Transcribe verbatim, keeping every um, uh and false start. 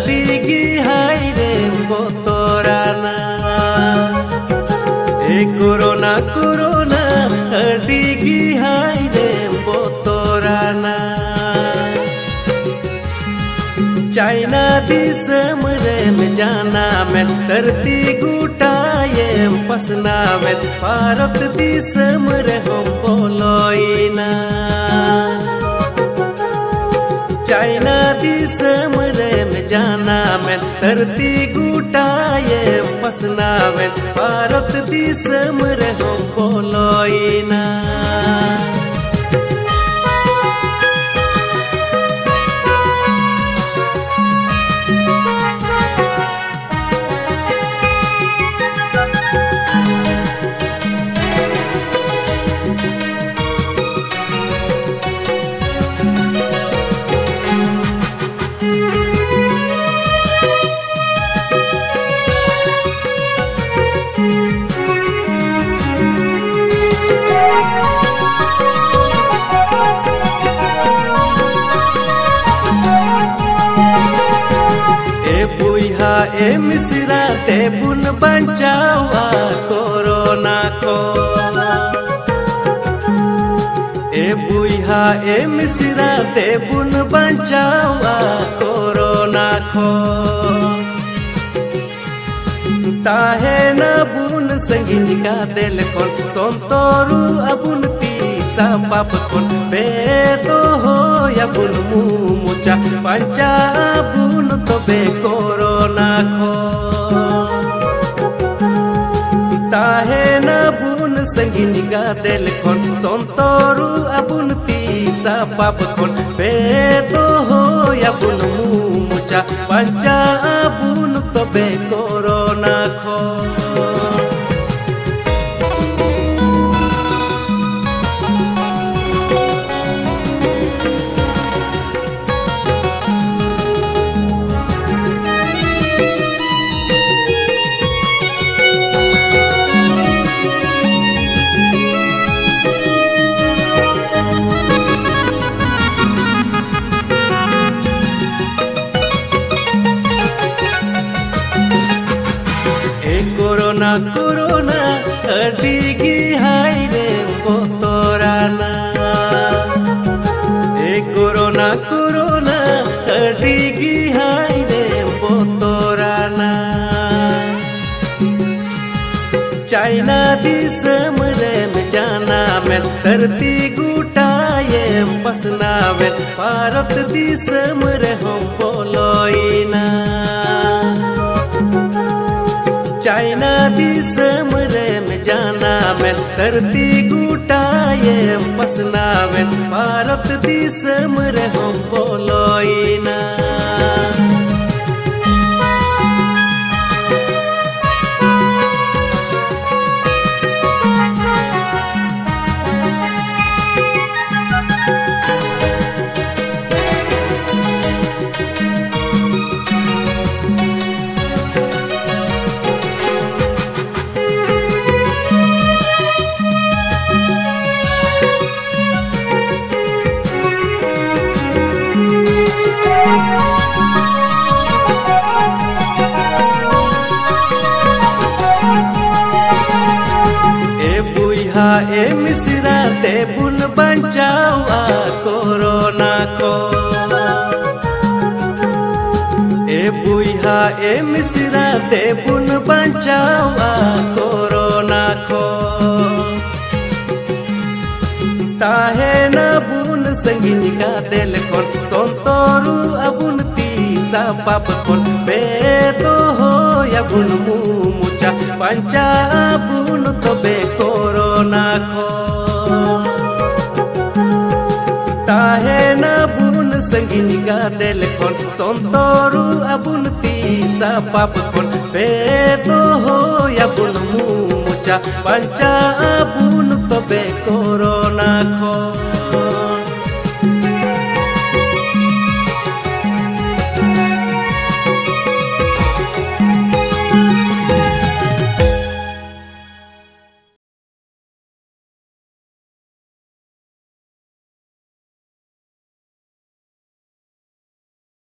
अडिगी हायरे बोतोराना ए कोरोना कोरोना अडिगी हायरे बोतोराना चाइना दिसम रे में जाना में धरती गुटाए पसना में भारत दिसम रे हम बोलोइना चाइना दिसम रे में जाना में धरती गुटाए पसना में भारत दिसम रे हम बोलोइना ए मिश्रा ते बुन बचावा कोरोना को ए बुइहा ए मिश्रा ते बुन बचावा कोरोना को ताहे न बुन संगिनी का दिल कोन सोंतोरु अबुन तीसा पाप कोन बेतो हो या बुन मुमुचा पंचा बुन तो बे कोरोना खो ताहे न बुन संगिनी का दिल कोन सोंतोरु अबुन तीसा पाप कोन बेतो हो या बुन मुमुचा पंचा बुन तो बे कोरोना खो कोरोना कोरोना अडिगी हायरे बोतोराना ए कोरोना कोरोना अडिगी हायरे बोतोराना चाइना दिसम रे में जाना में धरती गुटाए पसना में भारत दिसम रे हम बोलोइना चाइना दिसम रे में जाना में धरती गुटाए पसना में भारत दिसम रे हम बोलोइना ए मिश्रा ते बुन बचावा कोरोना को ए बुइहा ए मिश्रा ते बुन बचावा कोरोना को ताहे न बुन संगिनी का दिल कोन सोंतोरु अबुन तीसा पाप कोन बेतो हो या बुन मुमुचा पंचा बुन तो बे कोरोना खो ताहे न बुन संगिनी का दिल कोन सोंतोरु अबुन तीसा पाप कोन बेतो हो या बुन मुमुचा पंचा बुन तो बे कोरोना खो